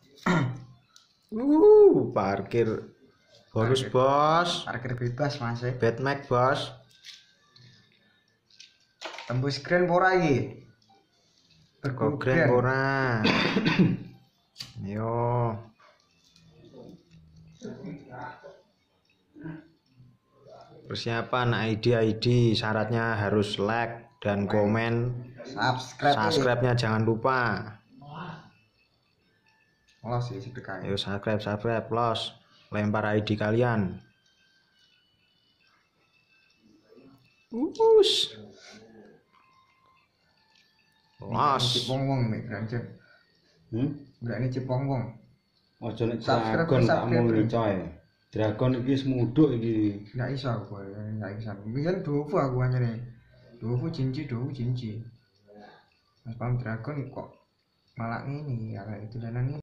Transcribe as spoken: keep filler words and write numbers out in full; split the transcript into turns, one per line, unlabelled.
Uh, parkir bonus
Parkir.
bos.
Parkir bebas Mas. E.
Batmax bos.
Tembus grand ora iki?
Kok grand ora. Yo. Persiapan I D I D syaratnya harus like dan komen.
Subscribe.
Subscribe-nya jangan lupa.
Los ya sedekah.
Ayo subscribe, subscribe, los. Lempar I D kalian. Us. Los.
Cipong-wong nek grancep.
Hmm?
Berani cipong-wong.
Ojo nek
Subscribe,
dragon tak
subscribe.
muni coy. Dragon iki wis mudhuk iki.
Enggak iso aku, enggak iso. Biyen dofu aku anyane. Dofu cinci, dofu cinci. Mas pam dragon kok malah ngene ya kayak itu danan